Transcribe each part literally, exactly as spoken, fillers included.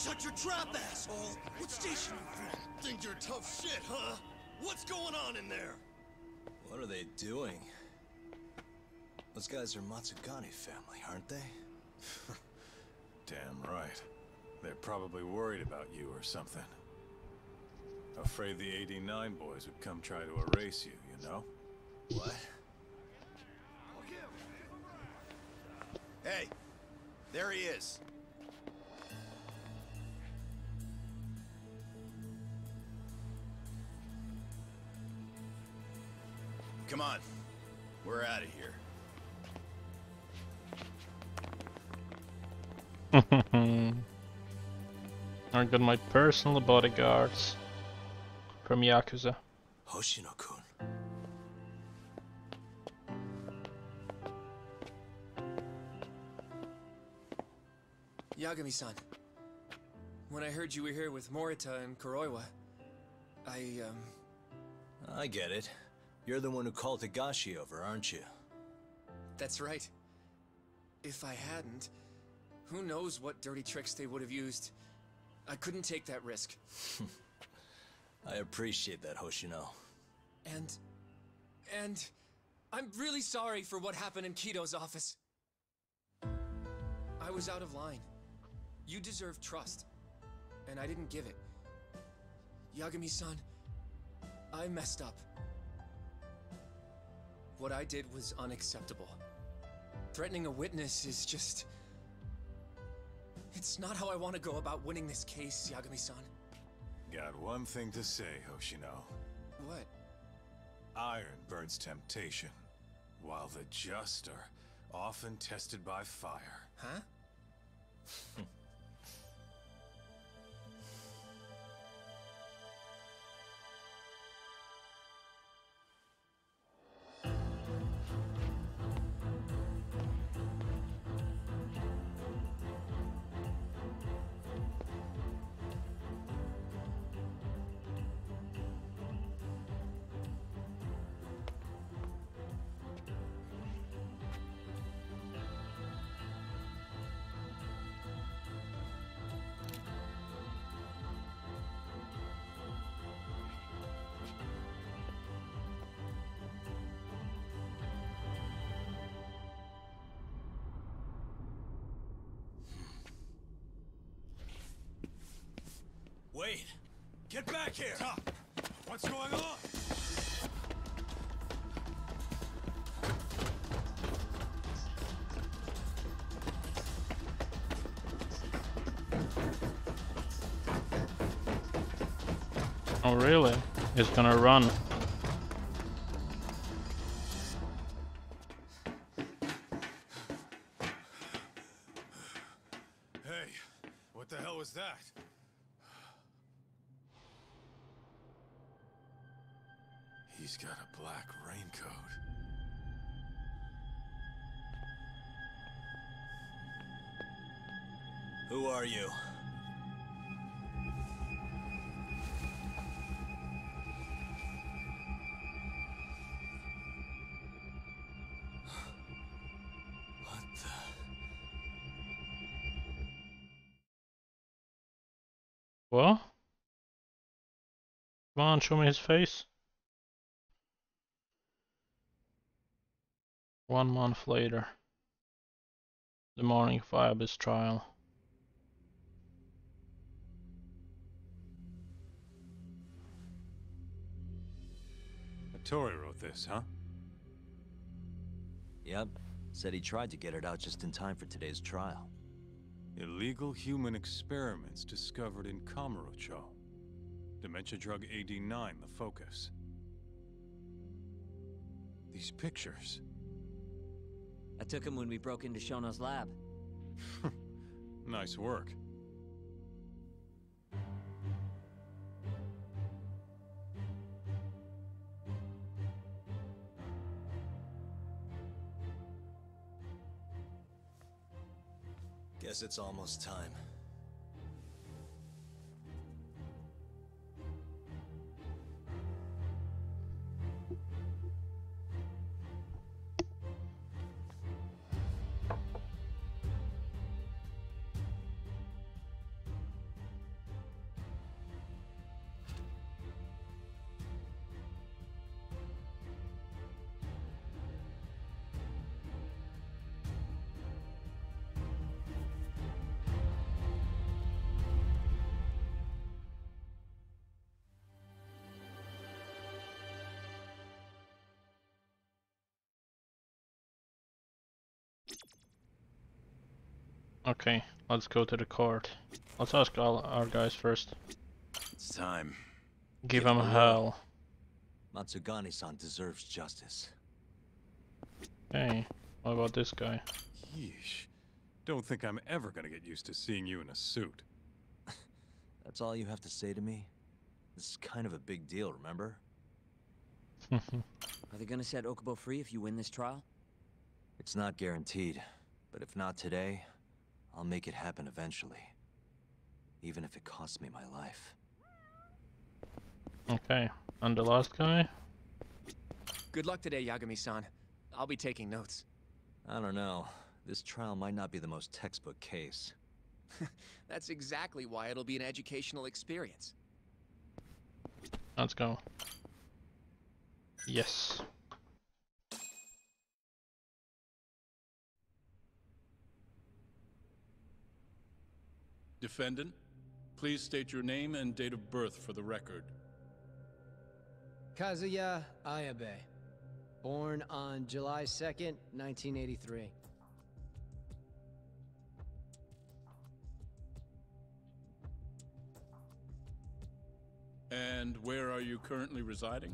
Shut your trap, asshole! What station you from? Think you're tough shit, huh? What's going on in there? What are they doing? Those guys are Matsugane family, aren't they? Damn right. They're probably worried about you or something. Afraid the eighty-nine boys would come try to erase you, you know? What? Hey, there he is. Come on, we're out of here. I got my personal bodyguards from Yakuza. Hoshino-kun. Yagami-san, when I heard you were here with Morita and Kuroiwa, I, um... I get it. You're the one who called Higashi over, aren't you? That's right. If I hadn't, who knows what dirty tricks they would have used. I couldn't take that risk. I appreciate that, Hoshino. And... and... I'm really sorry for what happened in Kito's office. I was out of line. You deserve trust, and I didn't give it. Yagami-san, I messed up. What I did was unacceptable. Threatening a witness is just... It's not how I want to go about winning this case, Yagami-san. Got one thing to say, Hoshino. What? Iron burns temptation, while the just are often tested by fire. Huh? Wait! Get back here! Stop! What's going on? Oh really? He's gonna run. Hey, what the hell was that? He's got a black raincoat. Who are you? What the... What? Come on, show me his face. One month later. The morning of Ayabe's trial. Tori wrote this, huh? Yep. Said he tried to get it out just in time for today's trial. Illegal human experiments discovered in Kamurocho. Dementia drug A D nine, the focus. These pictures. I took him when we broke into Shono's lab. Nice work. Guess it's almost time. Okay, let's go to the court. Let's ask all our guys first. It's time. Give Give him him a hell. Matsugane-san deserves justice. Hey, what about this guy? Yeesh. Don't think I'm ever gonna get used to seeing you in a suit. That's all you have to say to me? This is kind of a big deal, remember? Are they gonna set Okubo free if you win this trial? It's not guaranteed, but if not today, I'll make it happen eventually. Even if it costs me my life. Okay, and the last guy? Good luck today, Yagami-san. I'll be taking notes. I don't know. This trial might not be the most textbook case. That's exactly why it'll be an educational experience. Let's go. Yes. Defendant, please state your name and date of birth for the record. Kazuya Ayabe, born on July second, nineteen eighty-three. And where are you currently residing?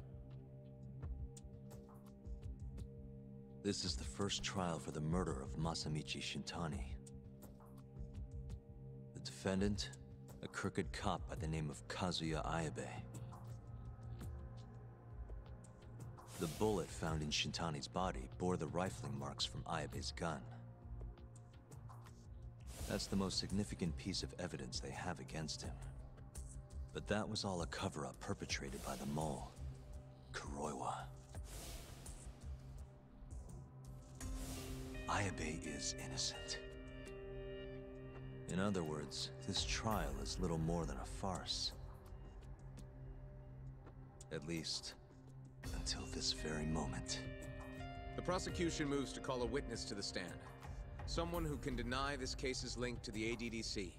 This is the first trial for the murder of Masamichi Shintani. The defendant, a crooked cop by the name of Kazuya Ayabe. The bullet found in Shintani's body bore the rifling marks from Ayabe's gun. That's the most significant piece of evidence they have against him. But that was all a cover-up perpetrated by the mole, Kuroiwa. Ayabe is innocent. In other words, this trial is little more than a farce. At least, until this very moment. The prosecution moves to call a witness to the stand. Someone who can deny this case's link to the A D D C.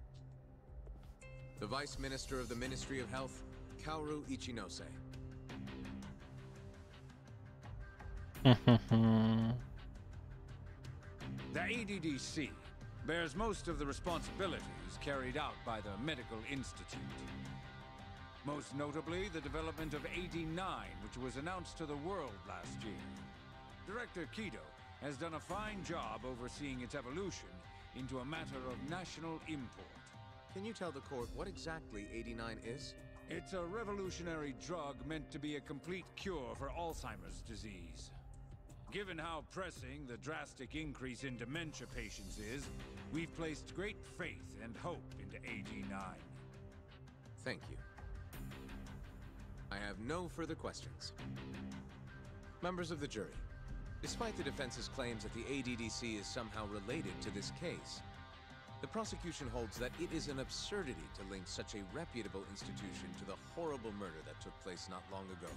The Vice Minister of the Ministry of Health, Kaoru Ichinose. The A D D C bears most of the responsibilities carried out by the Medical Institute. Most notably, the development of A D nine, which was announced to the world last year. Director Kido has done a fine job overseeing its evolution into a matter of national import. Can you tell the court what exactly A D nine is? It's a revolutionary drug meant to be a complete cure for Alzheimer's disease. Given how pressing the drastic increase in dementia patients is, we've placed great faith and hope into A D nine. Thank you. I have no further questions. Members of the jury, despite the defense's claims that the A D D C is somehow related to this case, the prosecution holds that it is an absurdity to link such a reputable institution to the horrible murder that took place not long ago.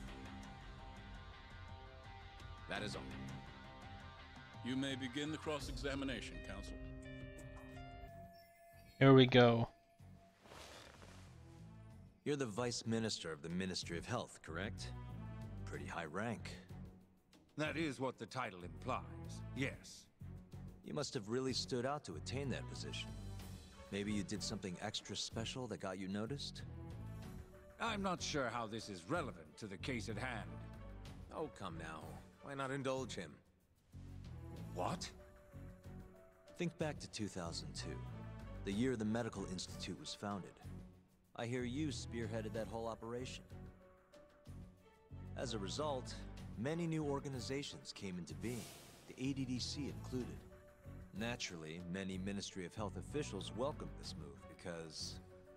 That is all. You may begin the cross-examination, counsel. Here we go. You're the Vice Minister of the Ministry of Health, correct? Pretty high rank. That is what the title implies, yes. You must have really stood out to attain that position. Maybe you did something extra special that got you noticed? I'm not sure how this is relevant to the case at hand. Oh, come now. Why not indulge him? What? Think back to two thousand two, the year the Medical Institute was founded. I hear you spearheaded that whole operation. As a result, many new organizations came into being, the A D D C included. Naturally, many Ministry of Health officials welcomed this move because...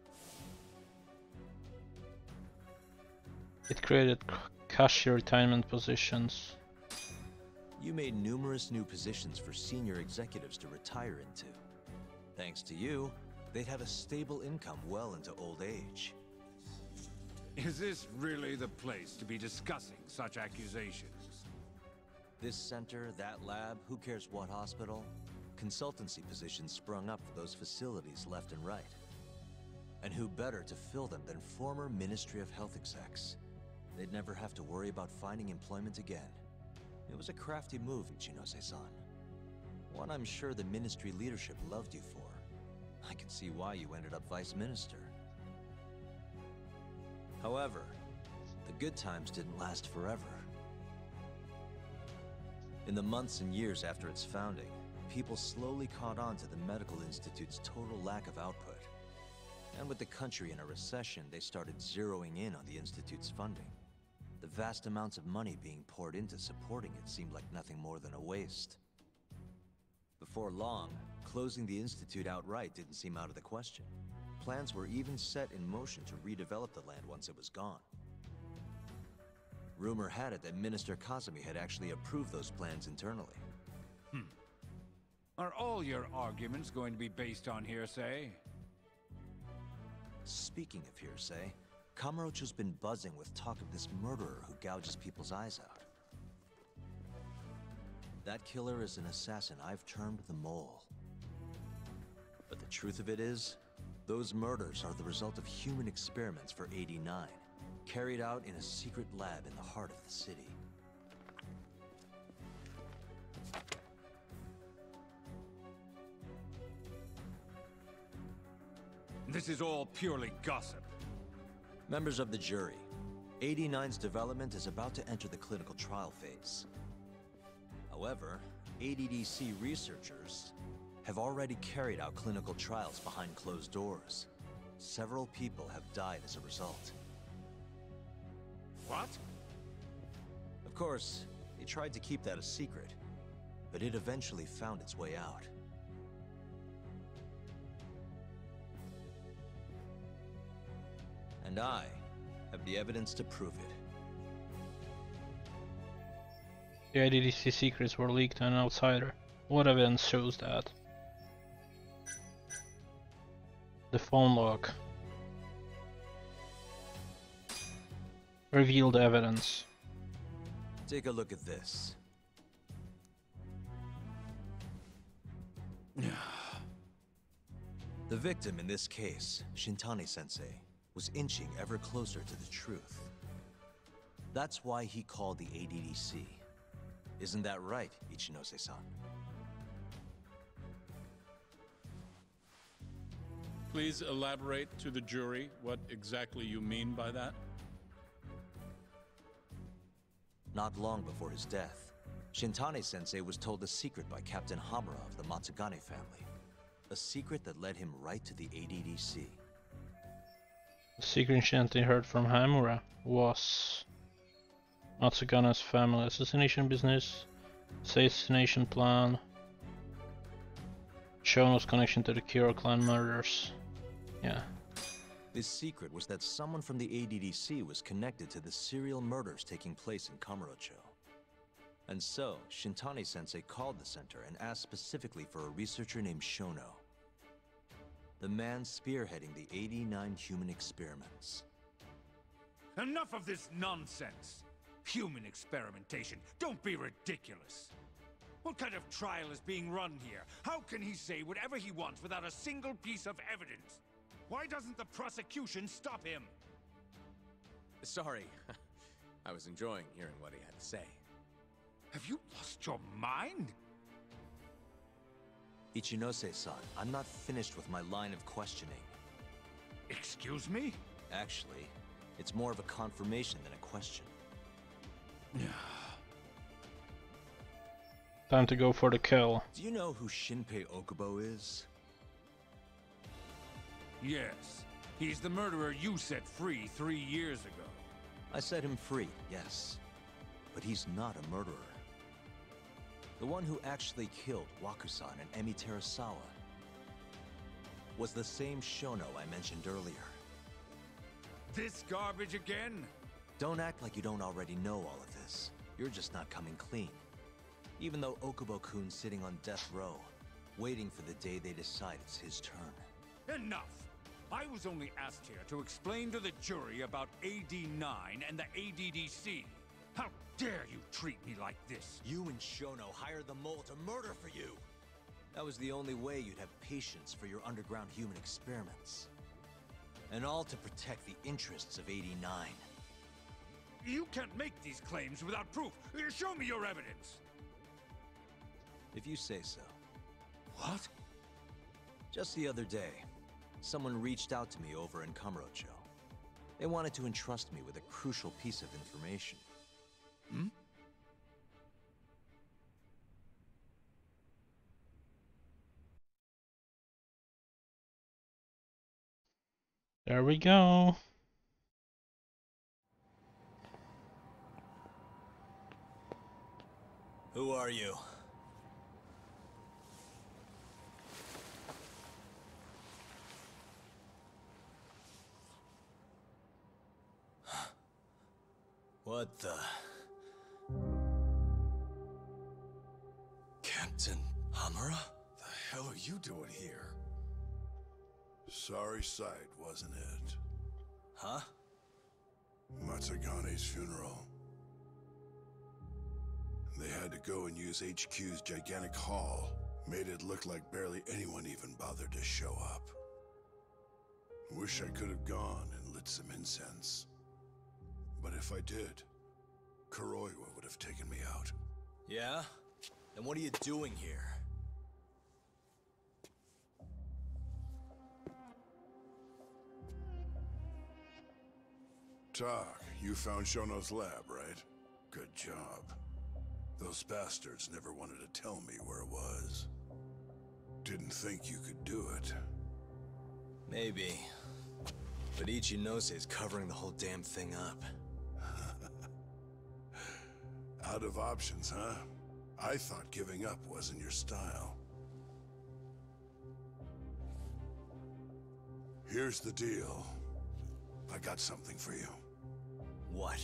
It created cashier retirement positions. You made numerous new positions for senior executives to retire into. Thanks to you, they'd have a stable income well into old age. Is this really the place to be discussing such accusations? This center, that lab, who cares what hospital? Consultancy positions sprung up for those facilities left and right. And who better to fill them than former Ministry of Health execs? They'd never have to worry about finding employment again. It was a crafty move, Ichinose-san. One I'm sure the Ministry leadership loved you for. I can see why you ended up Vice Minister. However, the good times didn't last forever. In the months and years after its founding, people slowly caught on to the Medical Institute's total lack of output. And with the country in a recession, they started zeroing in on the Institute's funding. The vast amounts of money being poured into supporting it seemed like nothing more than a waste. Before long, closing the Institute outright didn't seem out of the question. Plans were even set in motion to redevelop the land once it was gone. Rumor had it that Minister Kazumi had actually approved those plans internally. Hmm. Are all your arguments going to be based on hearsay? Speaking of hearsay, Kamurocho's been buzzing with talk of this murderer who gouges people's eyes out. That killer is an assassin I've termed the Mole. But the truth of it is, those murders are the result of human experiments for eighty-nine, carried out in a secret lab in the heart of the city. This is all purely gossip. Members of the jury, eighty-nine's development is about to enter the clinical trial phase. However, A D D C researchers have already carried out clinical trials behind closed doors. Several people have died as a result. What? Of course, they tried to keep that a secret, but it eventually found its way out. And I have the evidence to prove it. The I D D C secrets were leaked to an outsider. What evidence shows that? The phone log. Revealed evidence. Take a look at this. The victim in this case, Shintani-sensei, was inching ever closer to the truth. That's why he called the A D D C. Isn't that right, Ichinose-san? Please elaborate to the jury what exactly you mean by that. Not long before his death, Shintani-sensei was told a secret by Captain Hamura of the Matsugane family. A secret that led him right to the A D D C. The secret Shinti heard from Hamura was Matsugane's family assassination business, assassination plan, Shono's connection to the Kiro clan murders. Yeah. This secret was that someone from the A D D C was connected to the serial murders taking place in Kamurocho. And so, Shintani-sensei called the center and asked specifically for a researcher named Shono. The man spearheading the eighty-nine human experiments. Enough of this nonsense! Human experimentation. Don't be ridiculous. What kind of trial is being run here? How can he say whatever he wants without a single piece of evidence? Why doesn't the prosecution stop him? Sorry. I was enjoying hearing what he had to say. Have you lost your mind? Ichinose-san, I'm not finished with my line of questioning. Excuse me? Actually, it's more of a confirmation than a question. Time to go for the kill. Do you know who Shinpei Okubo is? Yes. He's the murderer you set free three years ago. I set him free, yes. But he's not a murderer. The one who actually killed Wakusan and Emi Terasawa was the same Shono I mentioned earlier. This garbage again? Don't act like you don't already know all of this. You're just not coming clean. Even though Okubo-kun's sitting on death row, waiting for the day they decide it's his turn. Enough! I was only asked here to explain to the jury about A D nine and the A D D C. How dare you treat me like this? You and Shono hired the mole to murder for you! That was the only way you'd have patience for your underground human experiments. And all to protect the interests of eighty-nine. You can't make these claims without proof. Show me your evidence. If you say so. What? Just the other day, someone reached out to me over in Kamurocho. They wanted to entrust me with a crucial piece of information. Hmm? There we go. Who are you? What the? Captain Hamura? The hell are you doing here? Sorry sight, wasn't it? Huh? Matsugane's funeral. They had to go and use H Q's gigantic hall. Made it look like barely anyone even bothered to show up. Wish I could have gone and lit some incense. But if I did, Kuroiwa would have taken me out. Yeah? Then what are you doing here? Tak, you found Shono's lab, right? Good job. Those bastards never wanted to tell me where it was. Didn't think you could do it. Maybe. But Ichinose is covering the whole damn thing up. Out of options, huh? I thought giving up wasn't your style. Here's the deal. I got something for you. What?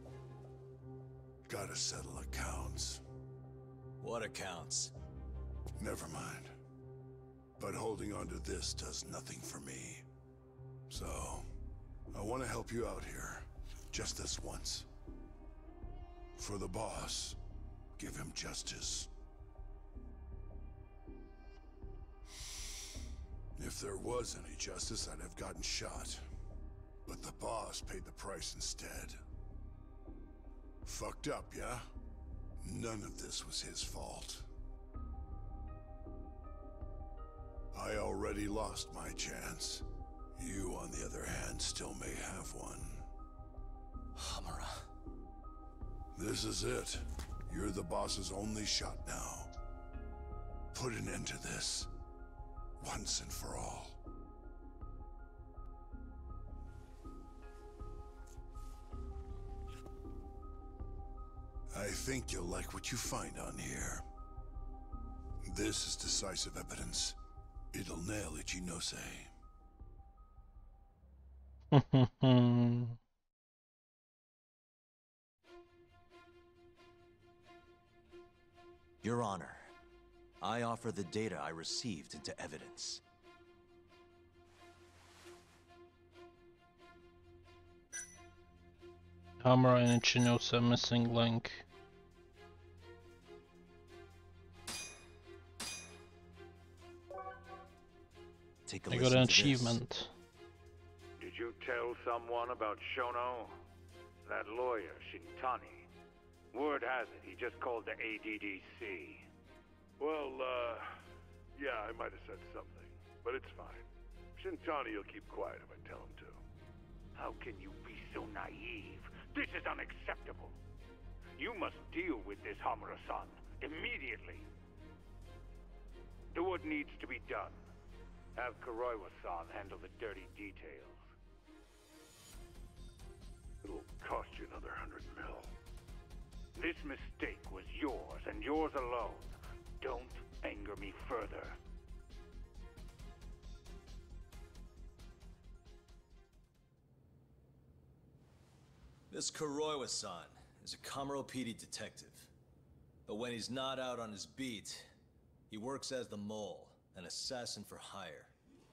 Gotta settle accounts. What accounts? Never mind. But holding on to this does nothing for me. So, I want to help you out here. Just this once. For the boss, give him justice. If there was any justice, I'd have gotten shot. But the boss paid the price instead. Fucked up, yeah? None of this was his fault. I already lost my chance. You, on the other hand, still may have one. Hamura. This is it. You're the boss's only shot now. Put an end to this. Once and for all. I think you'll like what you find on here. This is decisive evidence. It'll nail Ichinose. Your Honor, I offer the data I received into evidence. Hamura and Ichinose missing link. Take a I listen got an to this. achievement. Did you tell someone about Shono? That lawyer, Shintani. Word has it, he just called the A D D C. Well, uh, yeah, I might have said something, but it's fine. Shintani will keep quiet if I tell him to. How can you be so naive? This is unacceptable. You must deal with this Hamura-san immediately. Do what needs to be done. Have Kuroiwa-san handle the dirty details. It'll cost you another hundred mil. This mistake was yours, and yours alone. Don't anger me further. This Kuroiwa-san is a Kamuro P D detective. But when he's not out on his beat, he works as the mole, an assassin for hire.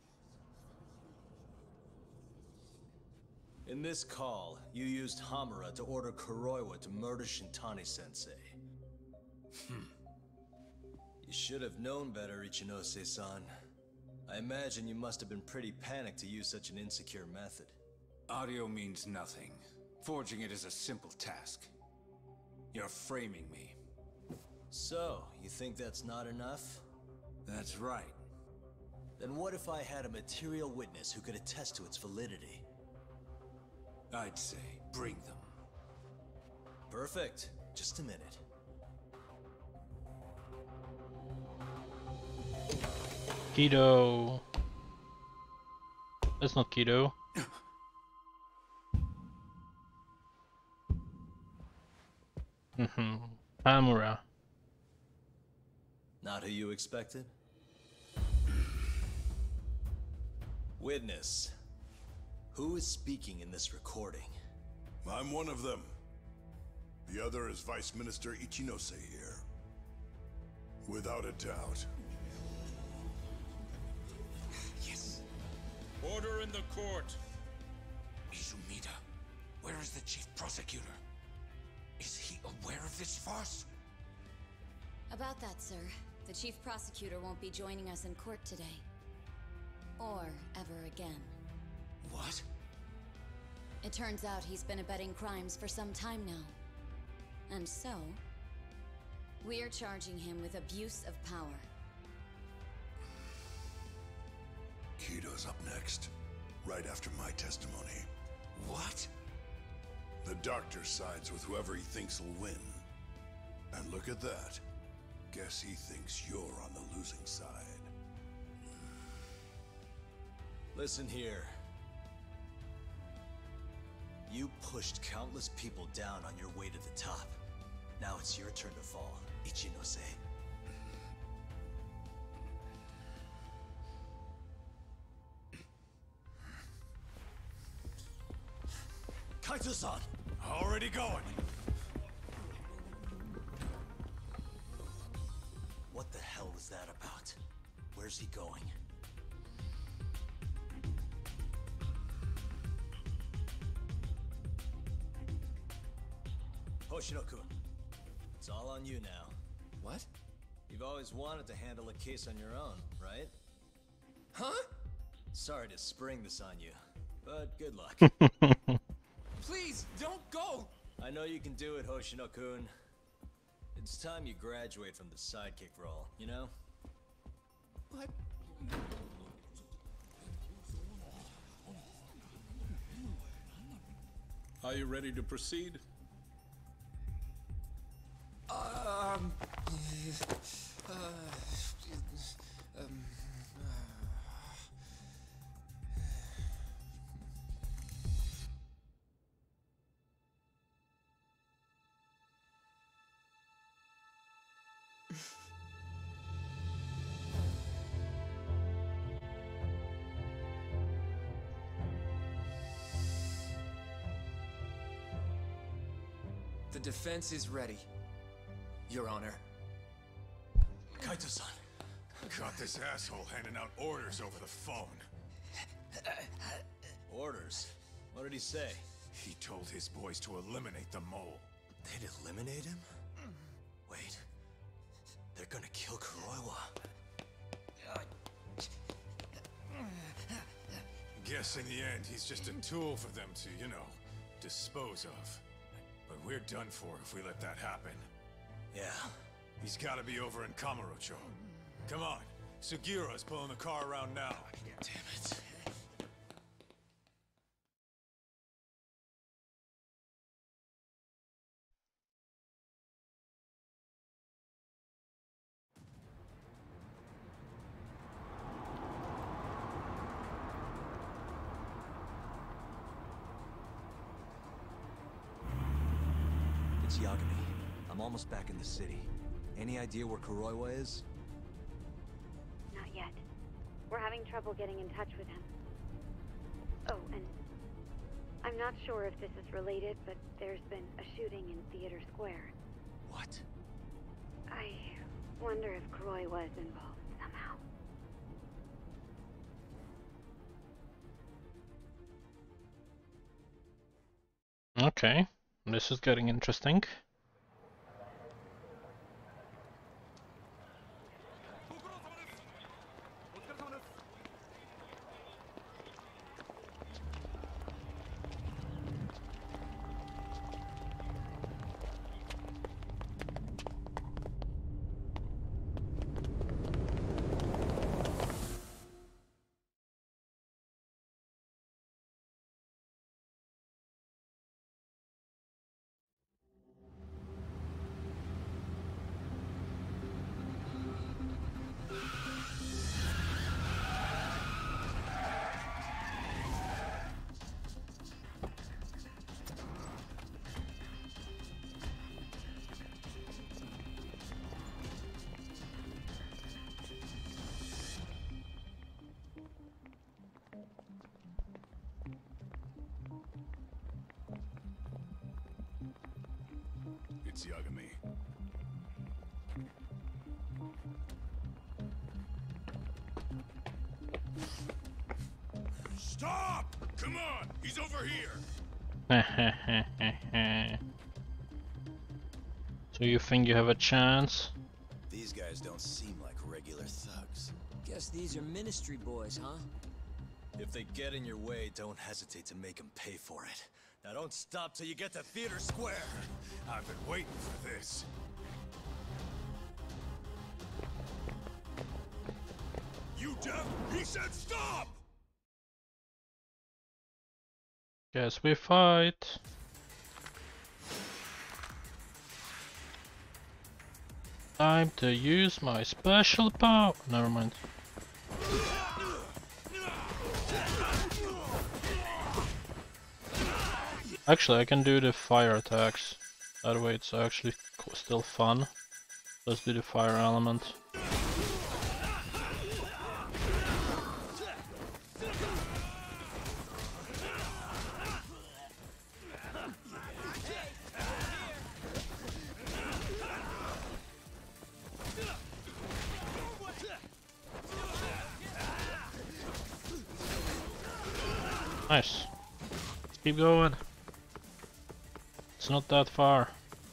In this call, you used Hamura to order Kuroiwa to murder Shintani-sensei. Hmm. You should have known better, Ichinose-san. I imagine you must have been pretty panicked to use such an insecure method. Audio means nothing. Forging it is a simple task. You're framing me. So, you think that's not enough? That's right. Then what if I had a material witness who could attest to its validity? I'd say, bring them. Perfect. Just a minute. Keto. That's not keto. Mm-hmm. Hamura. Not who you expected? Witness. Who is speaking in this recording? I'm one of them. The other is Vice Minister Ichinose here. Without a doubt. Yes. Order in the court. Izumida, where is the chief prosecutor? Is he aware of this farce? About that, sir. The chief prosecutor won't be joining us in court today. Or ever again. What? It turns out he's been abetting crimes for some time now. And so, we're charging him with abuse of power. Kito's up next, right after my testimony. What? The doctor sides with whoever he thinks will win. And look at that. Guess he thinks you're on the losing side. Listen here. You pushed countless people down on your way to the top. Now it's your turn to fall, Ichinose. Kaito-san! Already going. What the hell is that about? Where's he going? Hoshino-kun, it's all on you now. What? You've always wanted to handle a case on your own, right? Huh? Sorry to spring this on you, but good luck. Please, don't go! I know you can do it, Hoshino-kun. It's time you graduate from the sidekick role, you know? What? Are you ready to proceed? Um... Uh... Um... The defense is ready, Your Honor. Kaito-san. Got this asshole handing out orders over the phone. Orders? What did he say? He told his boys to eliminate the mole. They'd eliminate him? Wait. They're gonna kill Kuroiwa. Guess in the end, he's just a tool for them to, you know, dispose of. But we're done for if we let that happen. Yeah. He's gotta be over in Kamurocho. Come on. Sugira's pulling the car around now. Damn it. It's Yagami. I'm almost back in the city. Any idea where Kuroiwa is? Not yet. We're having trouble getting in touch with him. Oh, and I'm not sure if this is related, but there's been a shooting in Theater Square. What? I wonder if Kuroiwa is involved somehow. Okay, this is getting interesting. It's Yagami. Stop! Come on! He's over here! So you think you have a chance? These guys don't seem like regular thugs. Guess these are ministry boys, huh? If they get in your way, don't hesitate to make them pay for it. Now don't stop till you get to Theater Square. I've been waiting for this. You deaf? He said stop! Guess we fight. Time to use my special power. Never mind. Actually, I can do the fire attacks. That way it's actually still fun. Let's do the fire element. Nice. Let's keep going. It's not that far.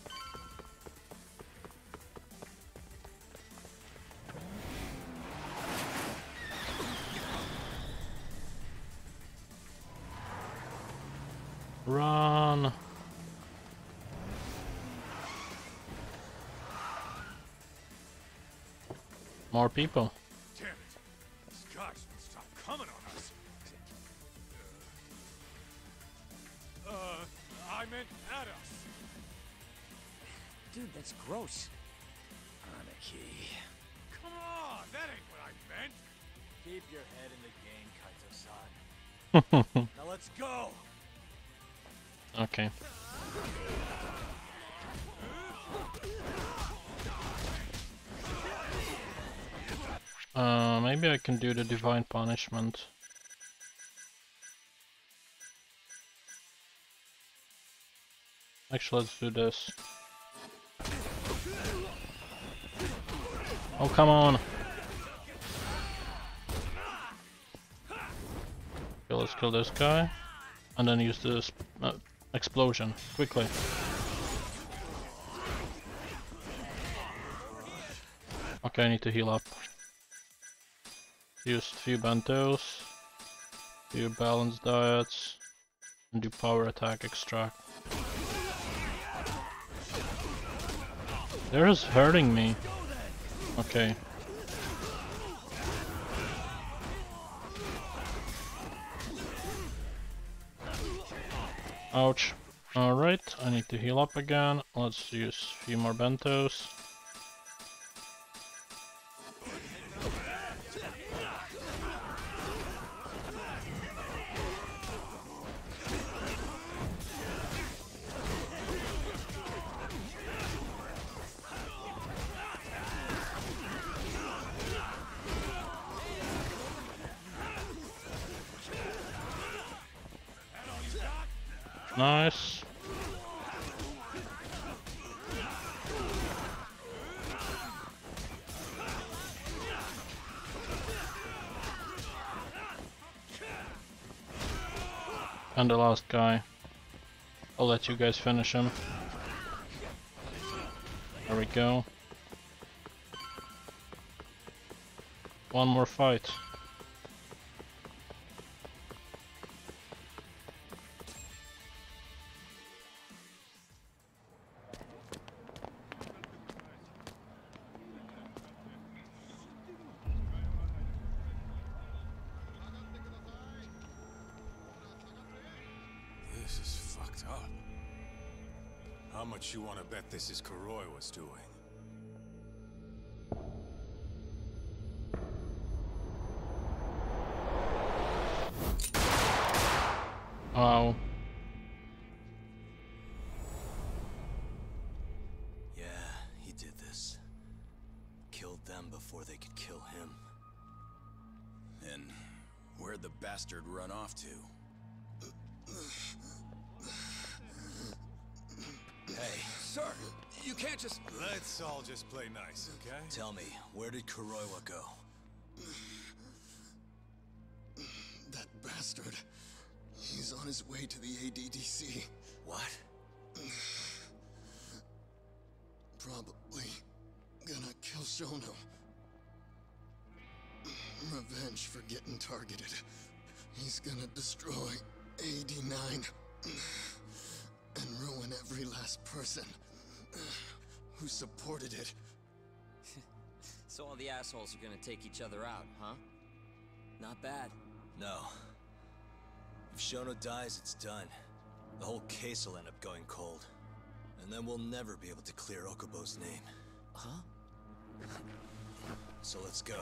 Run. More people. Damn it! These guys won't stop coming on us. Uh, I meant at us. Dude, that's gross. Anarchy. Come on, that ain't what I meant. Keep your head in the game, Kaito-san. Now let's go. Okay. Uh, maybe I can do the divine punishment. Actually, let's do this. Oh, come on! Okay, let's kill this guy. And then use this uh, explosion, quickly. Okay, I need to heal up. Use a few bentos, few balanced diets, and do power attack extract. They're just hurting me. Okay. Ouch. Alright, I need to heal up again. Let's use a few more bentos. Nice. And the last guy. I'll let you guys finish him. There we go. One more fight. This is fucked up. How much you want to bet this is Kuroi was doing? Wow. Yeah, he did this. Killed them before they could kill him. And where'd the bastard run off to? Hey, Sir! You can't just... Let's all just play nice, okay? Tell me, where did Kuroiwa go? That bastard. He's on his way to the A D D C. What? Probably gonna kill Shono. Revenge for getting targeted. He's gonna destroy A D nine and ruin every last person who supported it. So all the assholes are gonna take each other out, huh? Not bad. No. If Shono dies, it's done. The whole case will end up going cold. And then we'll never be able to clear Okubo's name. Huh? So let's go.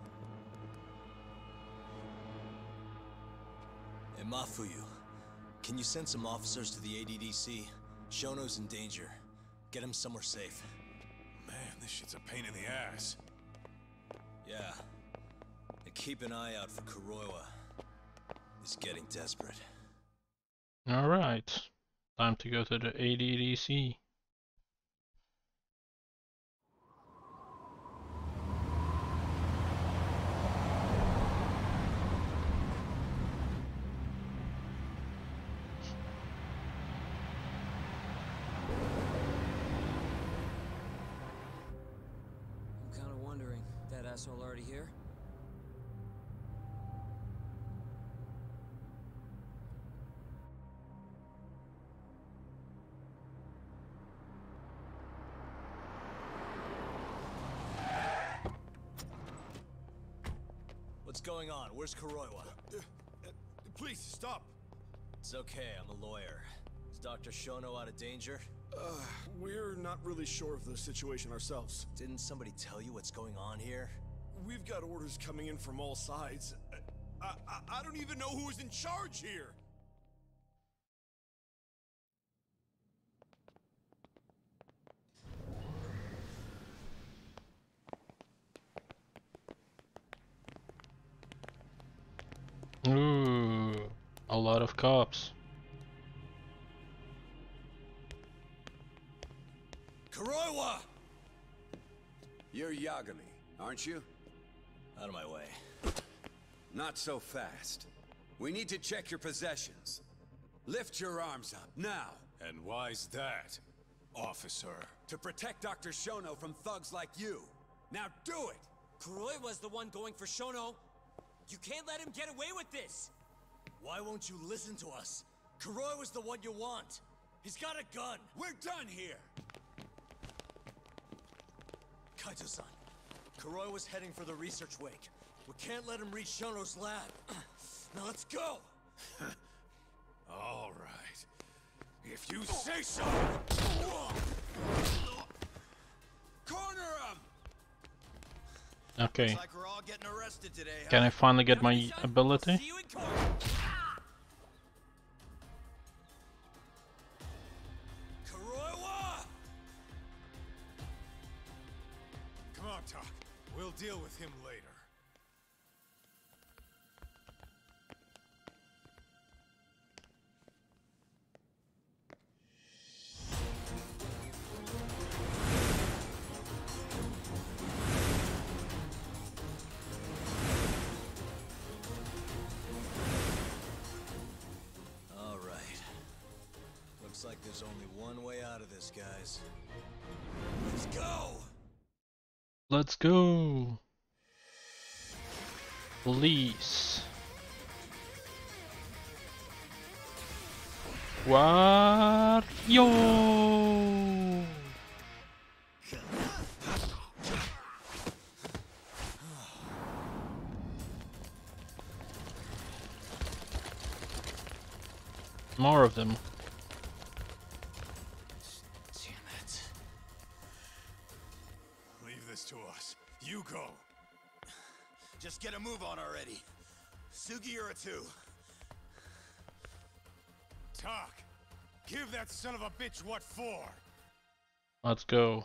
Hey, Mafuyu, can you send some officers to the A D D C? Shono's in danger. Get him somewhere safe. Man, this shit's a pain in the ass. Yeah. And keep an eye out for Kuroiwa. He's getting desperate. Alright. Time to go to the A D D C. I'm kinda wondering, that asshole already here? What's going on? Where's Kuroiwa? Uh, uh, please, stop. It's okay, I'm a lawyer. Is Doctor Shono out of danger? Uh, we're not really sure of the situation ourselves. Didn't somebody tell you what's going on here? We've got orders coming in from all sides. I, I, I don't even know who is in charge here. Ooh, a lot of cops. Kuroiwa! You're Yagami, aren't you? Out of my way. Not so fast. We need to check your possessions. Lift your arms up, now! And why's that, officer? To protect Doctor Shono from thugs like you. Now do it! Kuroi was the one going for Shono. You can't let him get away with this! Why won't you listen to us? Kuroi was the one you want. He's got a gun. We're done here! Kaito-san, Kuroi was heading for the research wake. We can't let him reach Shono's lab. Now let's go! All right. If you say so! Corner him! Okay. Like we're all getting arrested today, huh? Can I finally get my ability? Kuroiwa! Come on, Tak. We'll deal with him later. Looks like there's only one way out of this, guys. Let's go! Let's go! Police. Wario! More of them. To us. You go. Just get a move on already. Sugiura-two. Tak, give that son of a bitch what for. Let's go.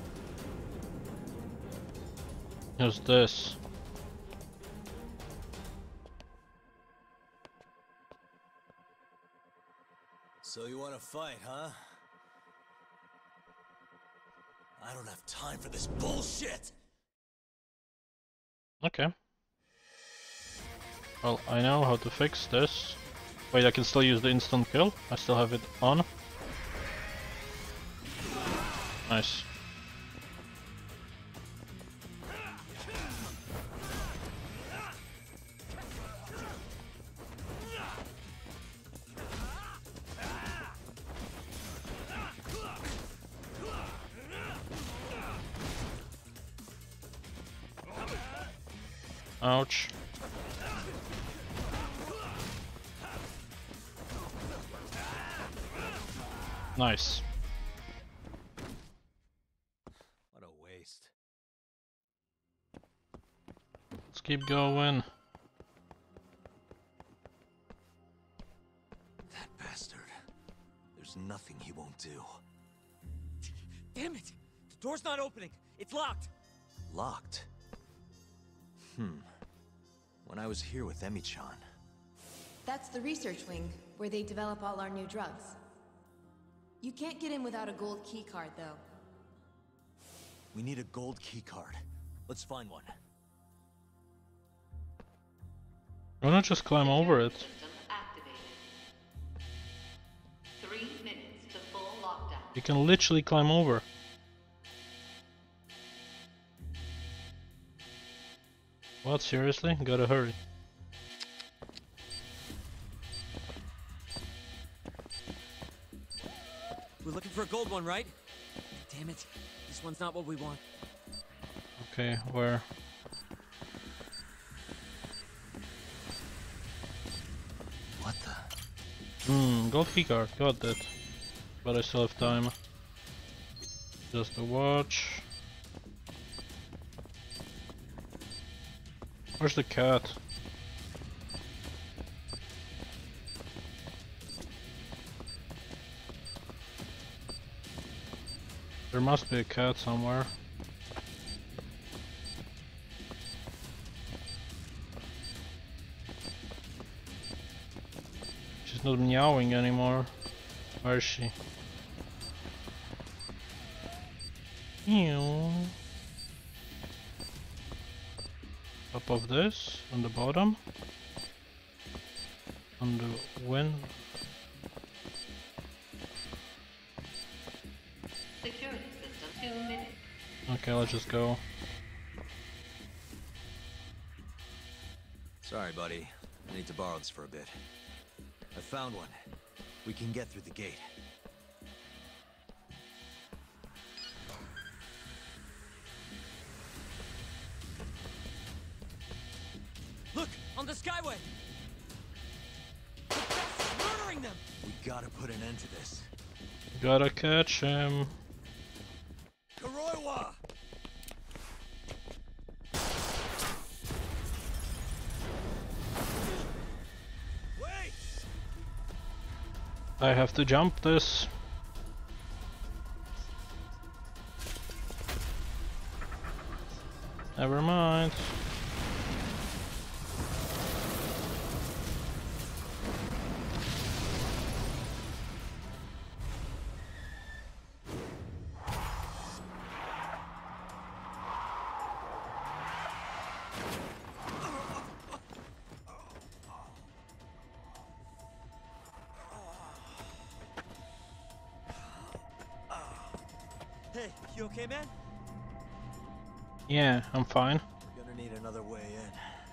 Who's this? fight, huh? I don't have time for this bullshit! Okay. Well, I know how to fix this. Wait, I can still use the instant kill. I still have it on. Nice. Ouch. Nice. What a waste. Let's keep going. That bastard. There's nothing he won't do. Damn it! The door's not opening. It's locked. Locked? Hmm. When I was here with Emi-chan. That's the research wing, where they develop all our new drugs. You can't get in without a gold keycard, though. We need a gold keycard. Let's find one. Why not just climb over it? Three minutes to full lockdown. You can literally climb over. What, seriously? Gotta hurry. We're looking for a gold one, right? Damn it. This one's not what we want. Okay, where? What the? Hmm, gold keycard, got that. But I still have time. Just a watch. Where's the cat? There must be a cat somewhere. She's not meowing anymore. Where is she? Meow. Top of this, on the bottom. On the wind. Security system, two minutes. Okay, let's just go. Sorry, buddy. I need to borrow this for a bit. I found one. We can get through the gate. Look! On the skyway! The bastard's murdering them! We gotta put an end to this. Gotta catch him. Kuroiwa! Wait! I have to jump this. Never mind. Hey, you okay, man? Yeah, I'm fine. Gonna need another way in.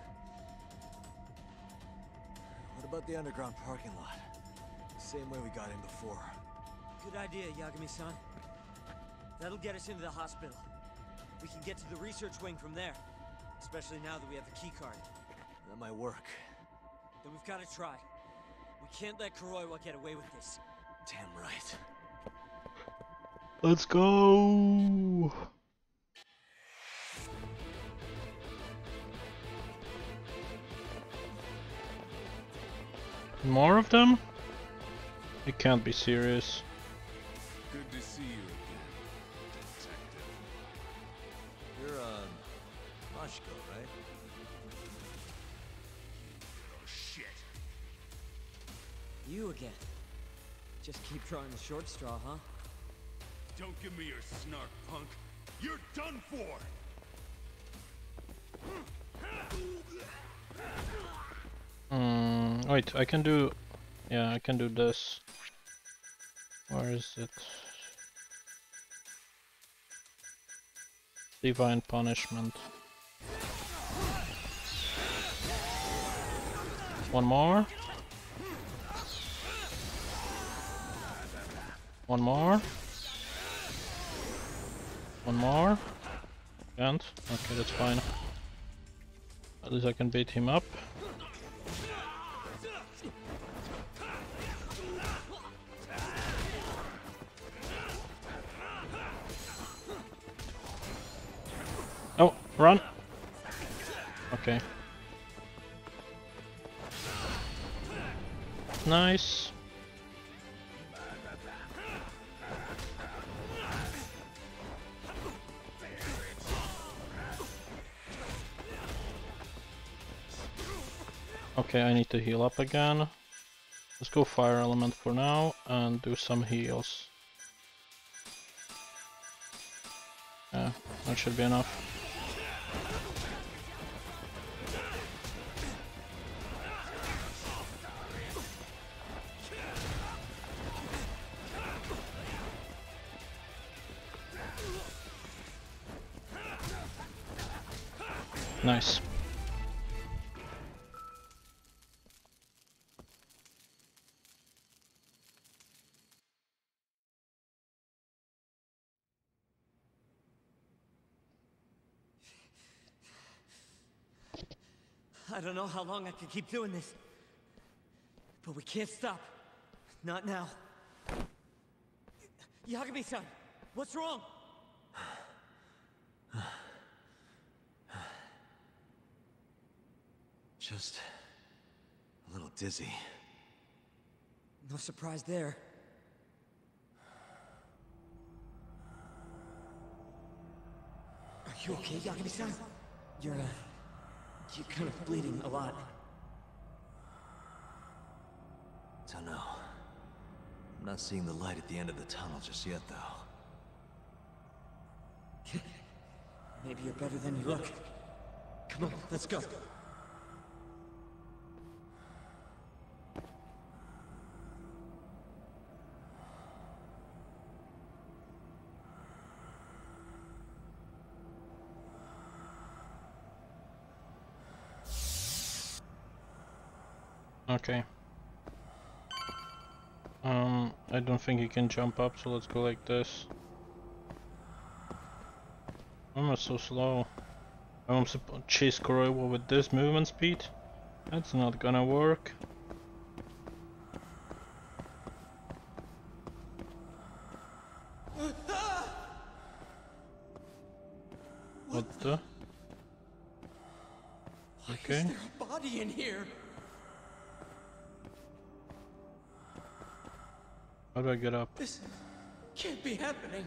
What about the underground parking lot? Same way we got in before. Good idea, Yagami-san. That'll get us into the hospital. We can get to the research wing from there. Especially now that we have the keycard. That might work. Then we've got to try. We can't let Kuroiwa get away with this. Damn right. Let's go! More of them? You can't be serious. Good to see you again, detective. You're, um, Mashiko, right? Oh, shit. You again. Just keep drawing the short straw, huh? Don't give me your snark, punk. You're done for! Hmm, wait, I can do... Yeah, I can do this. Where is it? Divine Punishment. One more. One more. One more. Can't? Okay, that's fine. At least I can beat him up. Oh, run! Okay. Nice. Okay, I need to heal up again. Let's go Fire Element for now and do some heals. Yeah, that should be enough. Nice. I don't know how long I can keep doing this. But we can't stop. Not now. Yagami-san, what's wrong? Just a little dizzy. No surprise there. Are you okay, Yagami-san? You're, uh... You're kind of bleeding a lot. Don't know. I'm not seeing the light at the end of the tunnel just yet, though. Maybe you're better than you look. Come on, let's go. Okay. Um, I don't think he can jump up, so let's go like this. I'm so slow. I'm supposed to chase Kuroiwa with this movement speed? That's not gonna work. What the? Okay. Is there a body in here? How do I get up? This can't be happening.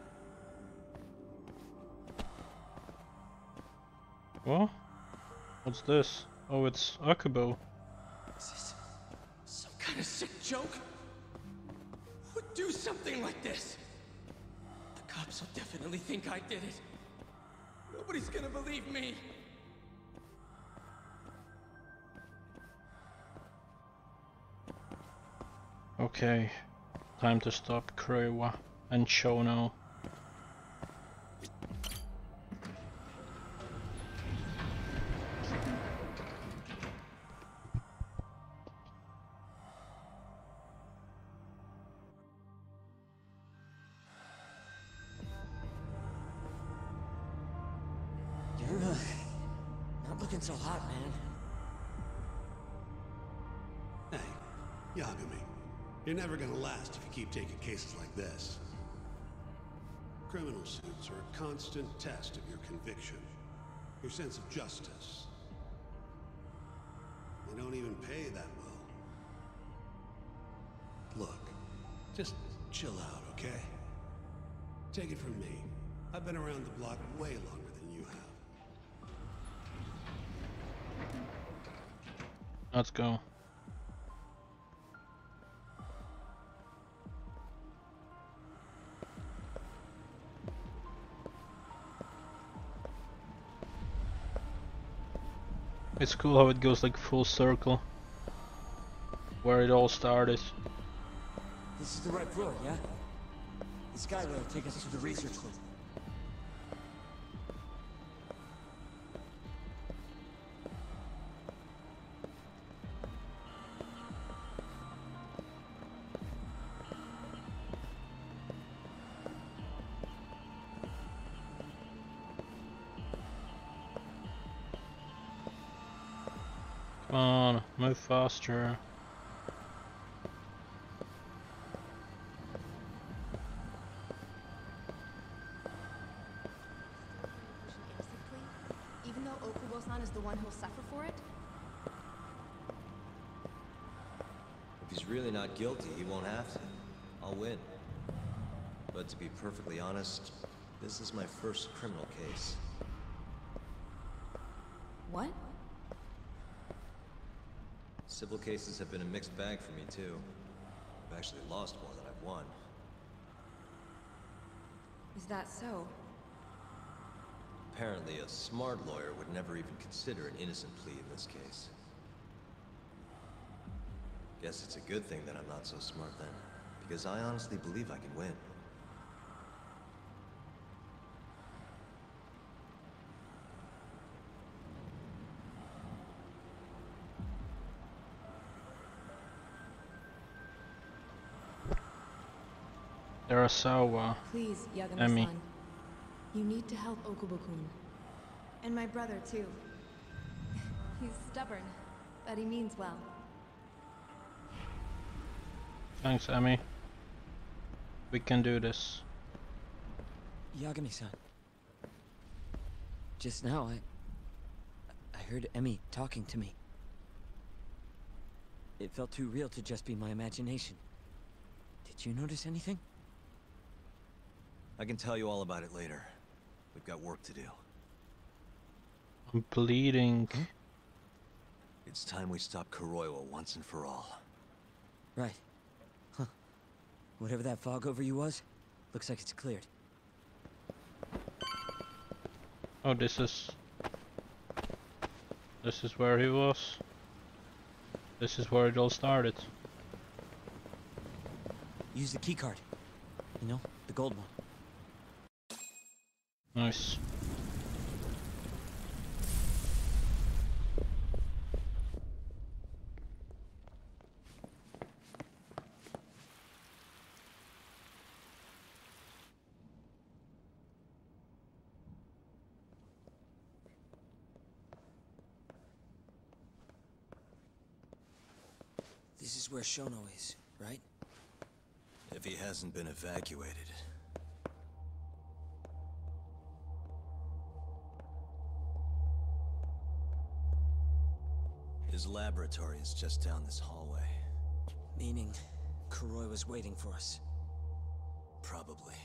What? What's this? Oh, it's Akubo. Is this some kind of sick joke? Who would do something like this? The cops will definitely think I did it. Nobody's gonna believe me. Okay. Time to stop Kuroiwa and Shono. You're uh, not looking so hot, man. Hey, Yagami. You're never gonna last if you keep taking cases like this. Criminal suits are a constant test of your conviction, your sense of justice. They don't even pay that well. Look, just chill out, okay? Take it from me. I've been around the block way longer than you have. Let's go. It's cool how it goes like full circle. Where it all started. This is the right floor, yeah? The skyway will take us to the research wing. Come on, move faster. Even though Okubo-san is the one who'll suffer for it? If he's really not guilty, he won't have to. I'll win. But to be perfectly honest, this is my first criminal case. What? Civil cases have been a mixed bag for me, too. I've actually lost more than I've won. Is that so? Apparently, a smart lawyer would never even consider an innocent plea in this case. Guess it's a good thing that I'm not so smart then, because I honestly believe I can win. Arasawa. Please, Emmy. Yagami-san. You need to help Okubo-kun. And my brother, too. He's stubborn, but he means well. Thanks, Emmy. We can do this. Yagami-san. Just now, I... I heard Emmy talking to me. It felt too real to just be my imagination. Did you notice anything? I can tell you all about it later. We've got work to do. I'm bleeding. Huh? It's time we stop Kuroiwa once and for all. Right. Huh. Whatever that fog over you was, looks like it's cleared. Oh, this is... This is where he was. This is where it all started. Use the keycard. You know, the gold one. Nice. This is where Shono is, right? If he hasn't been evacuated. His laboratory is just down this hallway. Meaning, Kuroi was waiting for us. Probably.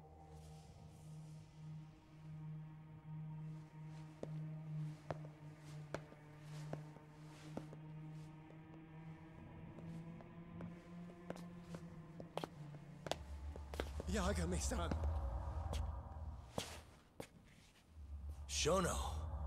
Yagami-san. Shono.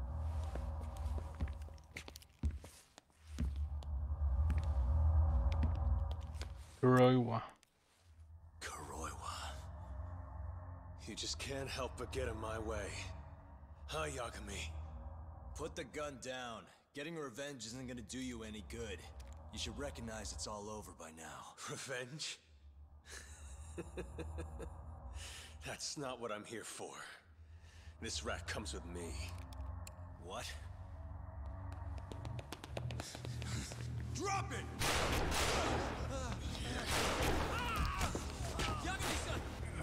Kuroiwa. Kuroiwa. You just can't help but get in my way. Huh, Yagami? Put the gun down. Getting revenge isn't gonna do you any good. You should recognize it's all over by now. Revenge? That's not what I'm here for. This rat comes with me. What? Drop it! Yagami-san!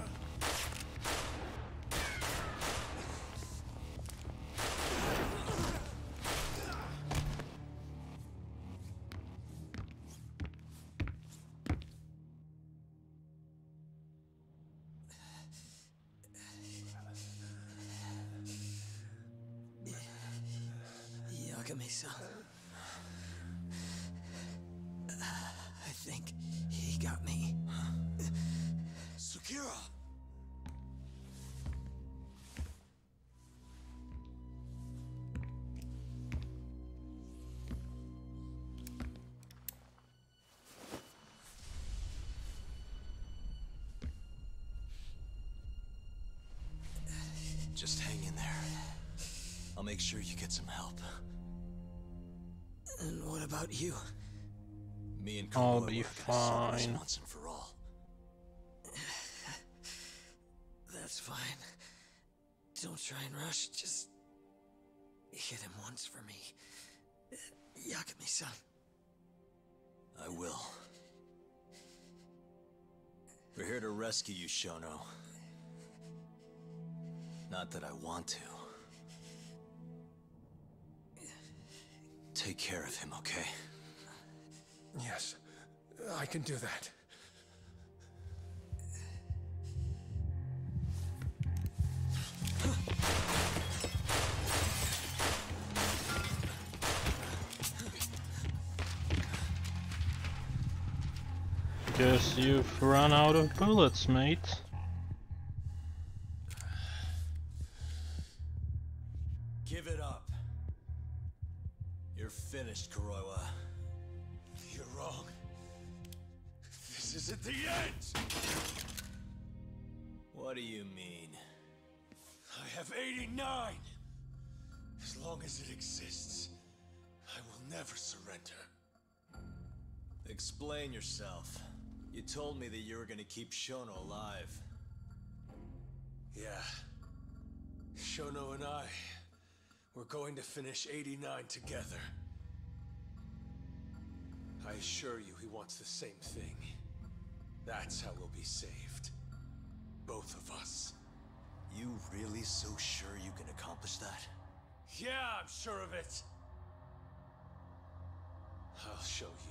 Yagami-san. I think he got me. Sakura! Just hang in there. I'll make sure you get some help. And what about you? Me and I'll Kuroiwa be are gonna solve this fine. once and for all. That's fine. Don't try and rush, just hit him once for me. Yakami-san. I will. We're here to rescue you, Shono. Not that I want to. Take care of him, okay? Yes, I can do that. Guess you've run out of bullets, mate. Give it up. You're finished, Kuroiwa. You're wrong. This isn't the end! What do you mean? I have eighty-nine! As long as it exists, I will never surrender. Explain yourself. You told me that you were gonna keep Shono alive. Yeah. Shono and I, we're going to finish eighty-nine together. I assure you he wants the same thing. That's how we'll be saved. Both of us. You really so sure you can accomplish that? Yeah, I'm sure of it. I'll show you.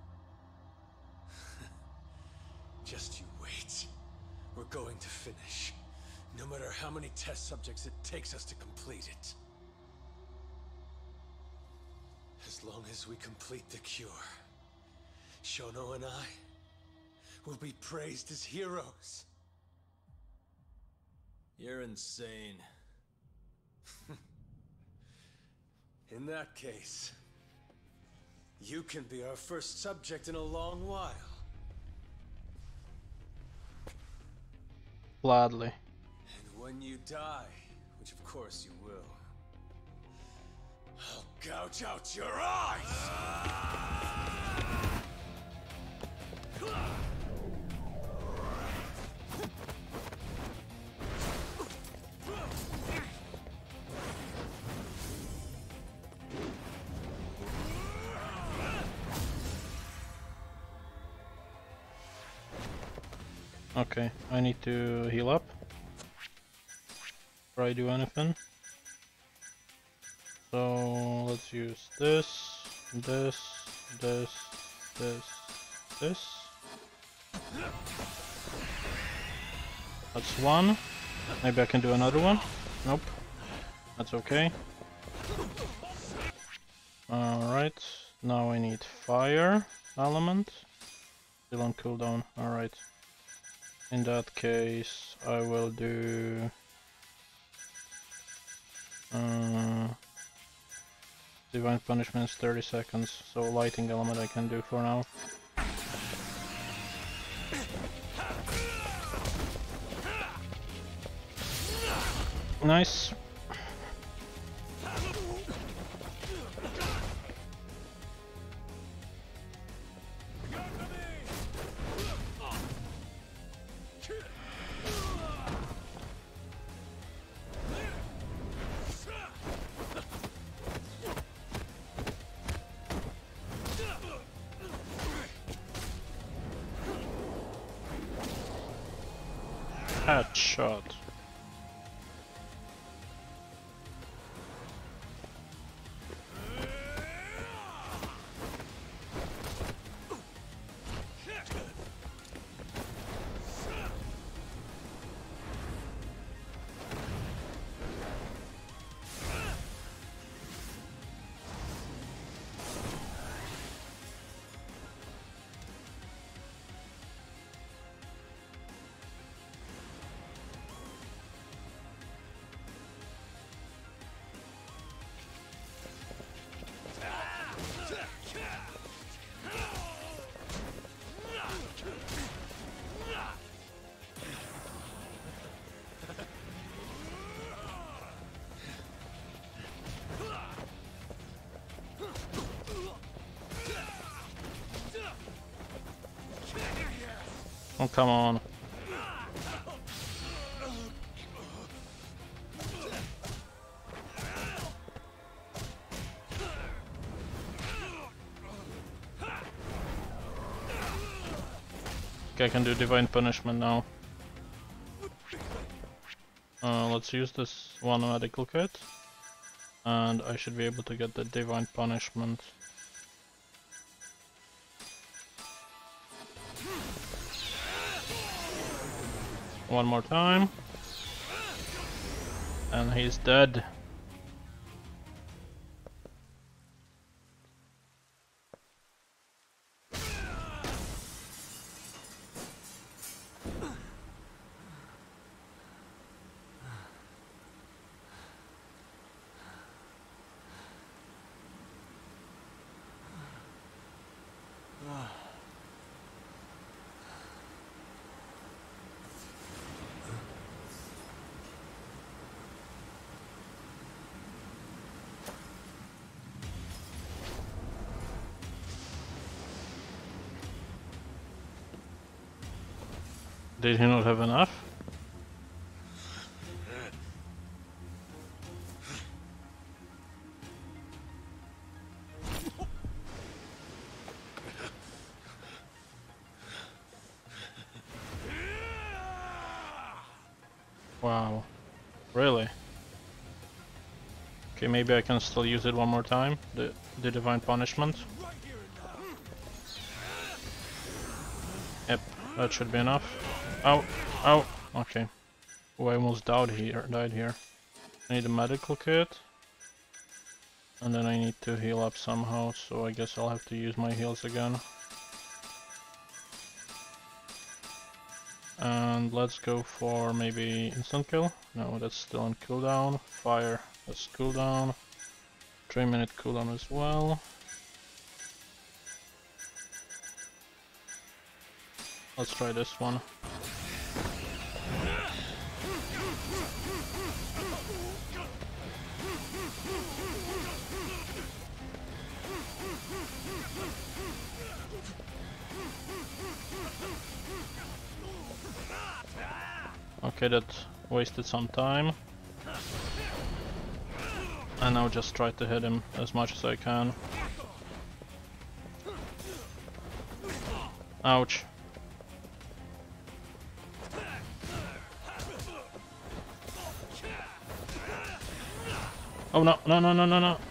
Just you wait. We're going to finish. No matter how many test subjects it takes us to complete it. As long as we complete the cure, Shono and I will be praised as heroes. You're insane. In that case, you can be our first subject in a long while. Gladly. And when you die, which of course you will, I'll gouge out your eyes! Okay, I need to heal up before I do anything. So let's use this, this, this, this, this. That's one. Maybe I can do another one. Nope. That's okay. Alright, now I need fire element. Still on cooldown, alright. In that case, I will do... Uh, Divine Punishment is thirty seconds, so lighting element I can do for now. Nice. Headshot. Oh, come on. Okay, I can do Divine Punishment now. Uh, let's use this one medical kit. And I should be able to get the Divine Punishment. One more time. And he's dead. Did he not have enough? Wow. Really? Okay, maybe I can still use it one more time. The, the Divine Punishment. Yep, that should be enough. Ow! Ow! Okay. Oh, I almost died here. Died here. I need a medical kit. And then I need to heal up somehow, so I guess I'll have to use my heals again. And let's go for maybe instant kill. No, that's still on cooldown. Fire, that's cooldown. three minute cooldown as well. Let's try this one. Okay, that wasted some time. And now just try to hit him as much as I can. Ouch. Oh no, no, no, no, no, no.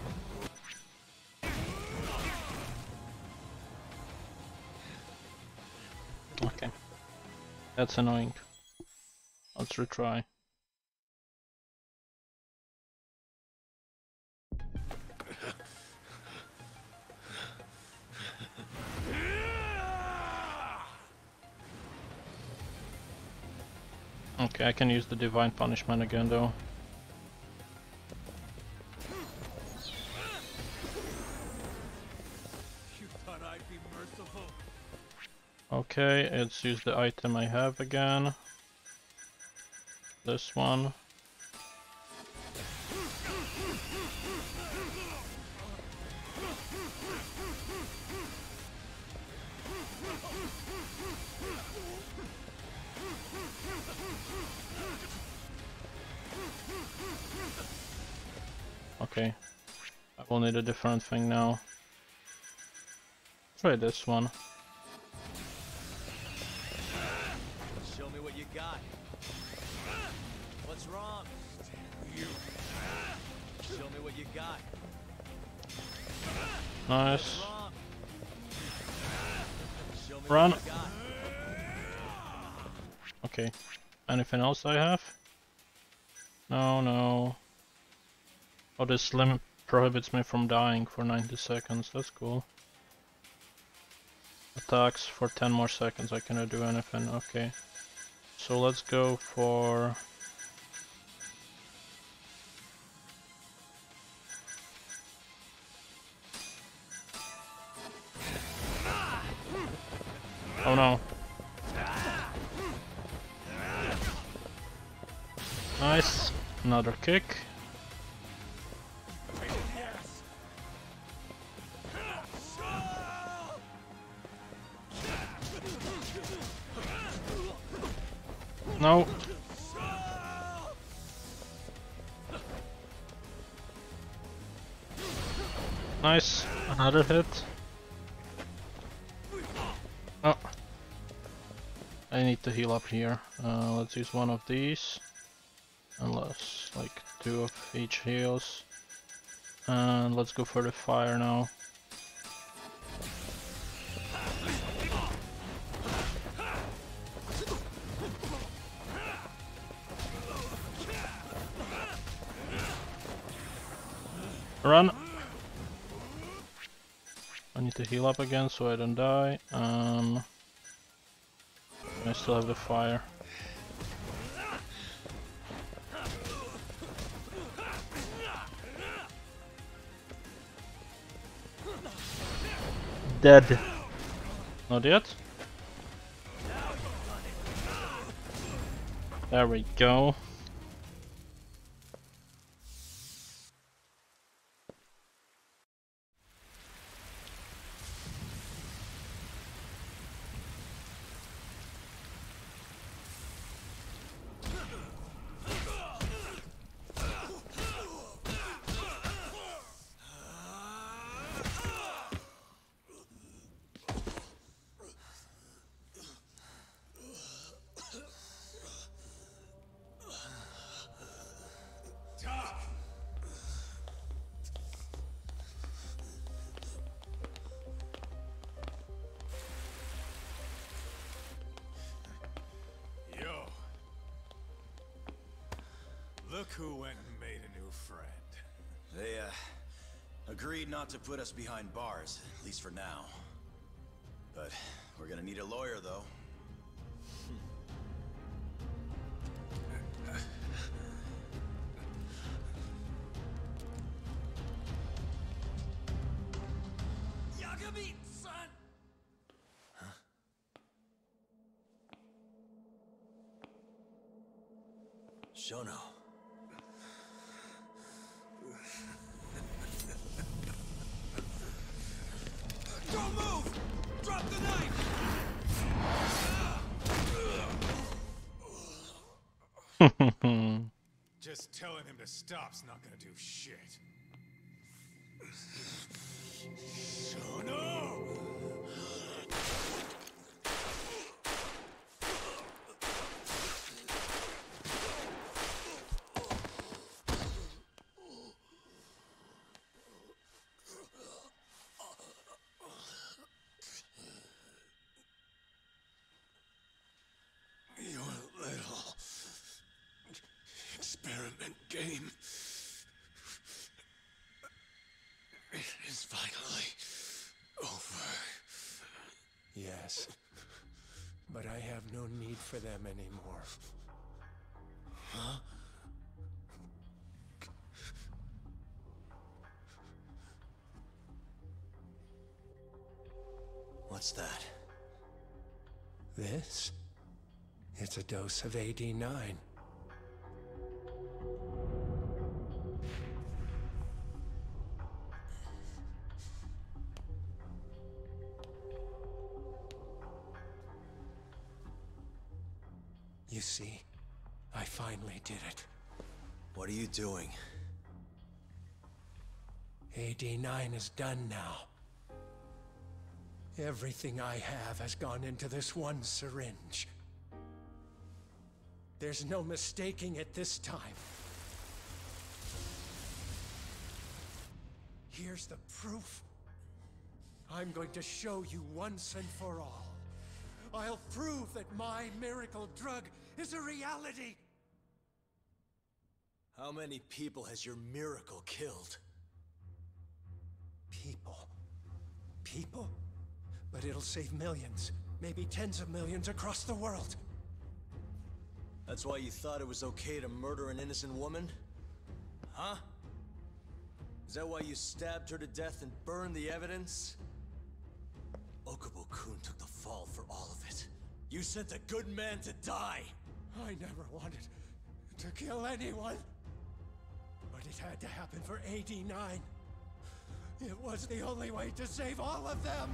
Okay. That's annoying. Let's retry. Okay, I can use the Divine Punishment again though. You thought I'd be merciful? Okay, let's use the item I have again. This one. Okay, I will need a different thing now. Try this one. Show me what you got. What's wrong? You. Show me what you got. Nice. Run. Okay. Anything else I have? No, no. Oh, this limit prohibits me from dying for ninety seconds. That's cool. Attacks for ten more seconds. I cannot do anything. Okay. So let's go for... Oh no. Nice. Another kick. Nice, another hit. Oh, I need to heal up here. Uh, let's use one of these, unless like two of each heals. And let's go for the fire now. Run! I need to heal up again so I don't die. Um, I still have the fire. Dead. Not yet. There we go. Look who went and made a new friend. They, uh, agreed not to put us behind bars, at least for now. But we're gonna need a lawyer, though. Yagami, son! Shono. Don't move! Drop the knife! Just telling him to stop's not gonna do shit. Shono! Your little experiment game is finally over. Yes, but I have no need for them anymore. Huh? What's that? This? It's a dose of A D nine. You see, I finally did it. What are you doing? A D nine is done now. Everything I have has gone into this one syringe. There's no mistaking it this time. Here's the proof. I'm going to show you once and for all. I'll prove that my miracle drug is a reality. How many people has your miracle killed? People. People? But it'll save millions, maybe tens of millions across the world. That's why you thought it was okay to murder an innocent woman? Huh? Is that why you stabbed her to death and burned the evidence? Okubo-kun took the fall for all of it. You sent a good man to die! I never wanted to kill anyone. But it had to happen for A D nine. It was the only way to save all of them!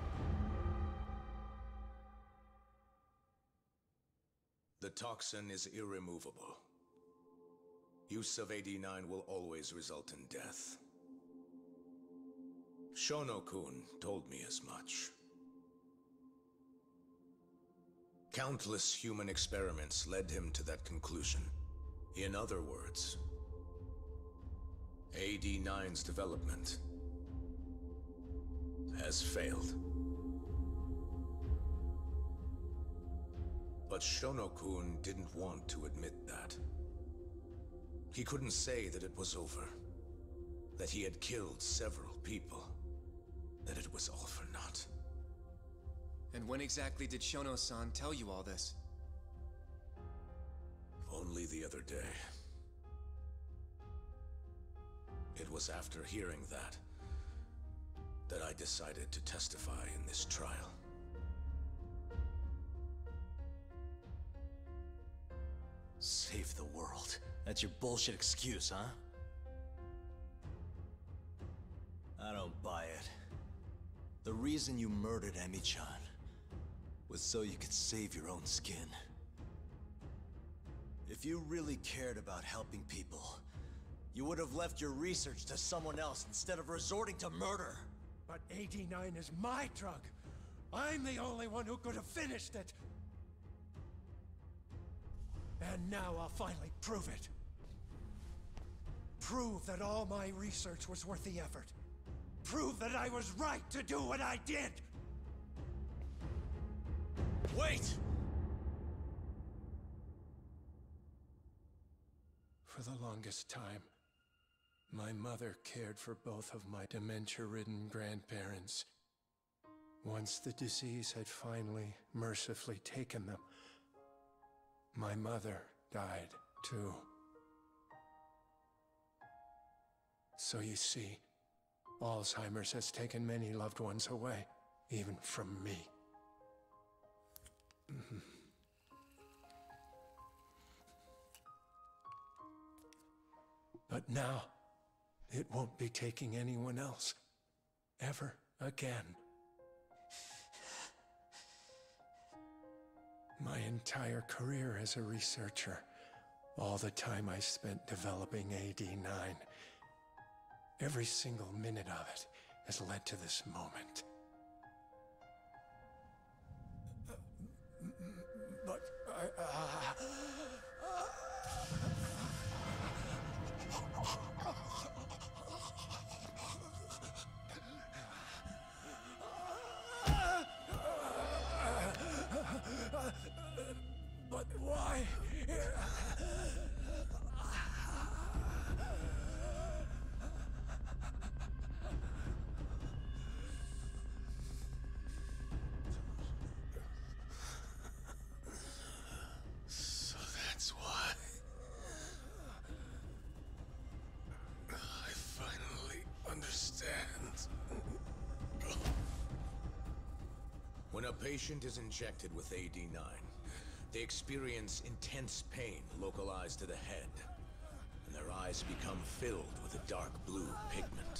The toxin is irremovable. Use of A D nine will always result in death. Shono-kun told me as much. Countless human experiments led him to that conclusion. In other words, A D nine's development has failed. But Shono-kun didn't want to admit that. He couldn't say that it was over, that he had killed several people, that it was all for naught. And when exactly did Shono-san tell you all this? Only the other day. It was after hearing that, that I decided to testify in this trial. Save the world. That's your bullshit excuse, huh? I don't buy it. The reason you murdered Emi-chan was so you could save your own skin. If you really cared about helping people, you would have left your research to someone else instead of resorting to murder. But A D nine is my drug. I'm the only one who could have finished it. And now I'll finally prove it. Prove that all my research was worth the effort. Prove that I was right to do what I did. Wait! For the longest time, my mother cared for both of my dementia-ridden grandparents. Once the disease had finally, mercifully taken them, my mother died too. So you see, Alzheimer's has taken many loved ones away, even from me. Mm-hmm. But now, it won't be taking anyone else, ever again. My entire career as a researcher, all the time I spent developing A D nine, every single minute of it has led to this moment. But I... Uh, But why? So that's why. I finally understand. When a patient is injected with A D nine, they experience intense pain localized to the head, and their eyes become filled with a dark blue pigment.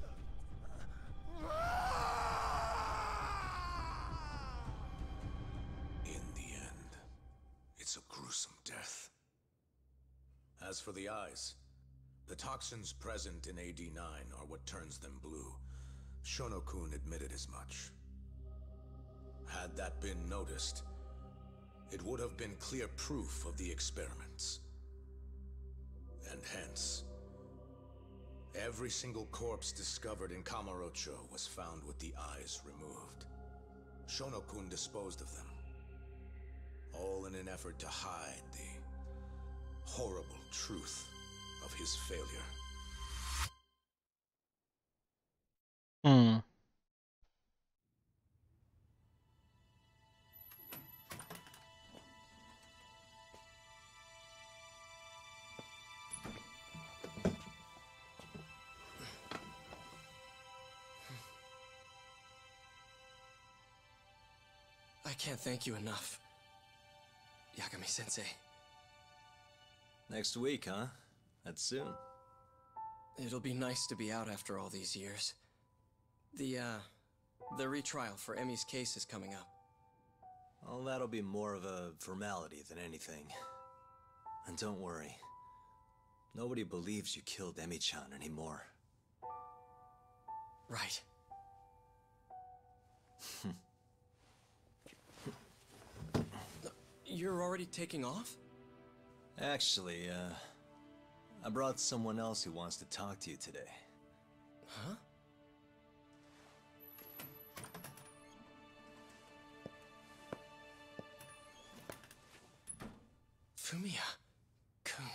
In the end, it's a gruesome death. As for the eyes, the toxins present in A D nine are what turns them blue. Shono-kun admitted as much. Had that been noticed, it would have been clear proof of the experiments. And hence, every single corpse discovered in Kamurocho was found with the eyes removed. Shono-kun disposed of them, all in an effort to hide the horrible truth of his failure. Hmm. I can't thank you enough, Yagami-sensei. Next week, huh? That's soon. It'll be nice to be out after all these years. The, uh, the retrial for Emi's case is coming up. Well, that'll be more of a formality than anything. And don't worry. Nobody believes you killed Emi-chan anymore. Right. You're already taking off? Actually, uh... I brought someone else who wants to talk to you today. Huh? Fumiya-kun.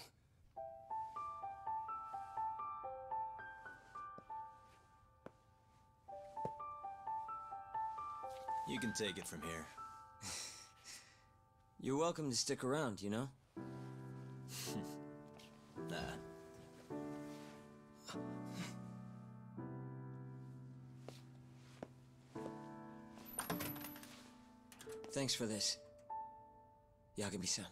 You can take it from here. You're welcome to stick around, you know? Nah. Thanks for this, Yagami-san.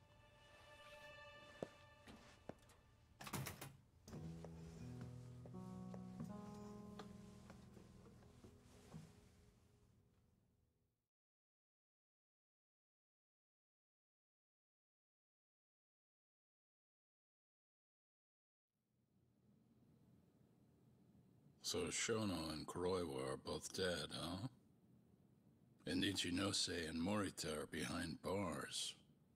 So Shono and Kuroiwa are both dead, huh? And Ichinose and Morita are behind bars.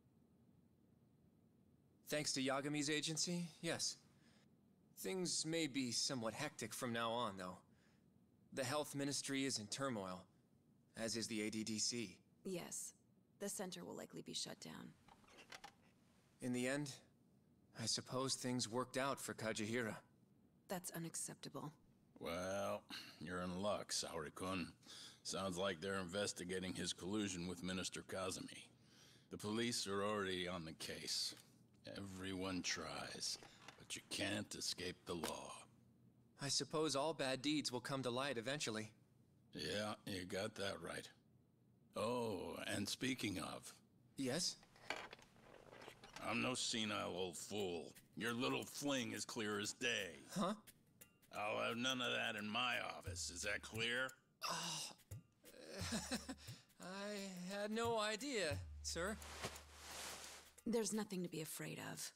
Thanks to Yagami's agency, yes. Things may be somewhat hectic from now on, though. The health ministry is in turmoil, as is the A D D C. Yes. The center will likely be shut down. In the end, I suppose things worked out for Kajihira. That's unacceptable. Well, you're in luck, Saori-kun. Sounds like they're investigating his collusion with Minister Kazumi. The police are already on the case. Everyone tries, but you can't escape the law. I suppose all bad deeds will come to light eventually. Yeah, you got that right. Oh, and speaking of... Yes? I'm no senile old fool. Your little fling is clear as day. Huh? I'll have none of that in my office. Is that clear? Oh, I had no idea, sir. There's nothing to be afraid of.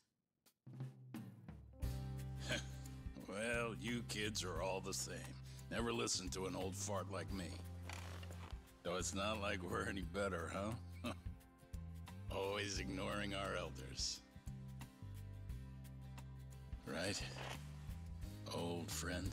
Well, you kids are all the same. Never listen to an old fart like me. So it's not like we're any better, huh? Always ignoring our elders. Right? Old friend.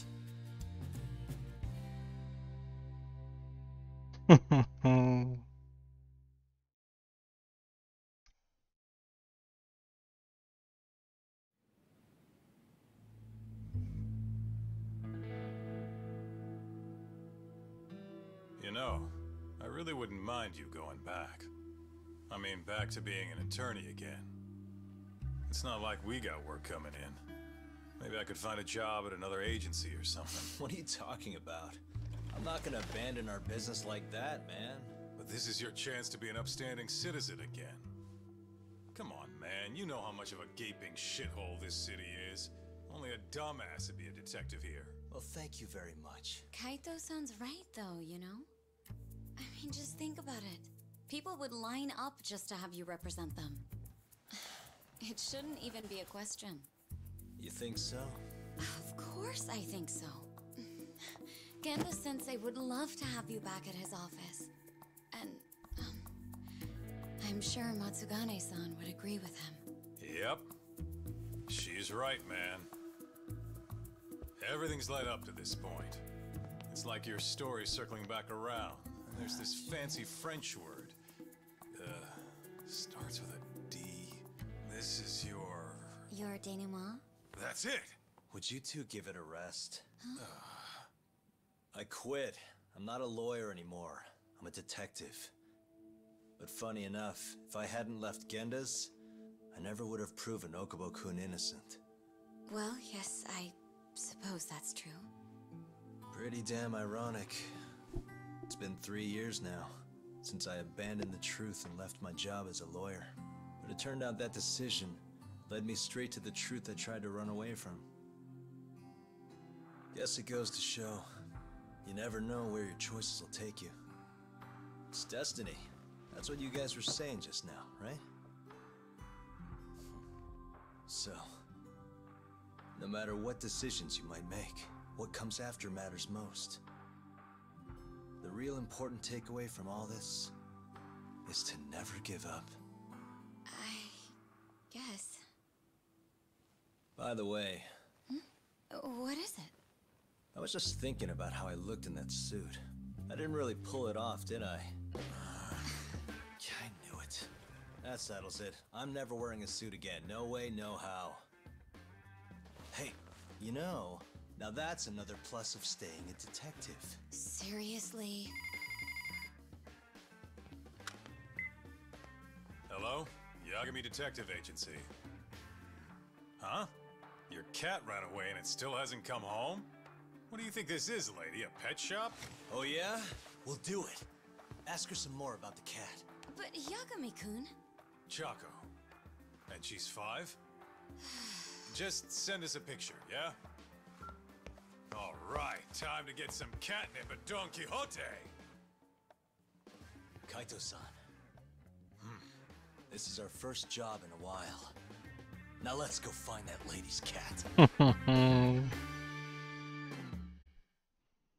You know, I really wouldn't mind you going back. I mean, back to being an attorney again. It's not like we got work coming in. Maybe I could find a job at another agency or something. What are you talking about? I'm not gonna abandon our business like that, man. But this is your chance to be an upstanding citizen again. Come on, man. You know how much of a gaping shithole this city is. Only a dumbass would be a detective here. Well, thank you very much. Kaito sounds right, though, you know? I mean, just think about it. People would line up just to have you represent them. It shouldn't even be a question. You think so? Of course I think so. Genda-sensei would love to have you back at his office. And, um, I'm sure Matsugane-san would agree with him. Yep. She's right, man. Everything's led up to this point. It's like your story's circling back around. And there's this fancy French word. Uh, starts with a D. This is your... Your denouement? That's it! Would you two give it a rest? Huh? I quit. I'm not a lawyer anymore. I'm a detective. But funny enough, if I hadn't left Genda's, I never would have proven Okubo-kun innocent. Well, yes, I suppose that's true. Pretty damn ironic. It's been three years now, since I abandoned the truth and left my job as a lawyer. But it turned out that decision led me straight to the truth I tried to run away from. Guess it goes to show, you never know where your choices will take you. It's destiny. That's what you guys were saying just now, right? So, no matter what decisions you might make, what comes after matters most. the real important takeaway from all this is to never give up. I guess. By the way... Hmm? What is it? I was just thinking about how I looked in that suit. I didn't really pull it off, did I? I knew it. That settles it. I'm never wearing a suit again. No way, no how. Hey, you know, now that's another plus of staying a detective. Seriously? Hello? Yagami Detective Agency. Huh? Your cat ran away and it still hasn't come home? What do you think this is, lady? A pet shop? Oh yeah? We'll do it. Ask her some more about the cat. But Yagami-kun... Chaco. And she's five? Just send us a picture, yeah? All right, time to get some catnip at Don Quixote. Kaito-san. Hmm. This is our first job in a while. Now let's go find that lady's cat.